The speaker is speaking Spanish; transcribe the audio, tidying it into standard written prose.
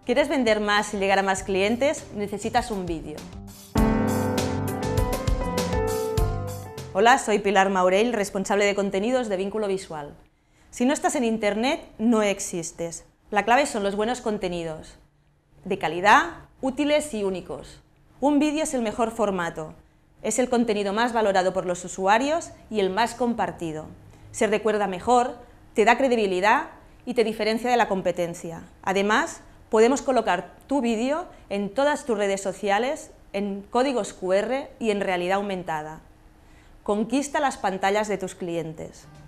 ¿Quieres vender más y llegar a más clientes? Necesitas un vídeo. Hola, soy Pilar Maurell, responsable de contenidos de Vínculo Visual. Si no estás en Internet, no existes. La clave son los buenos contenidos, de calidad, útiles y únicos. Un vídeo es el mejor formato. Es el contenido más valorado por los usuarios y el más compartido. Se recuerda mejor, te da credibilidad y te diferencia de la competencia. Además, podemos colocar tu vídeo en todas tus redes sociales, en códigos QR y en realidad aumentada. Conquista las pantallas de tus clientes.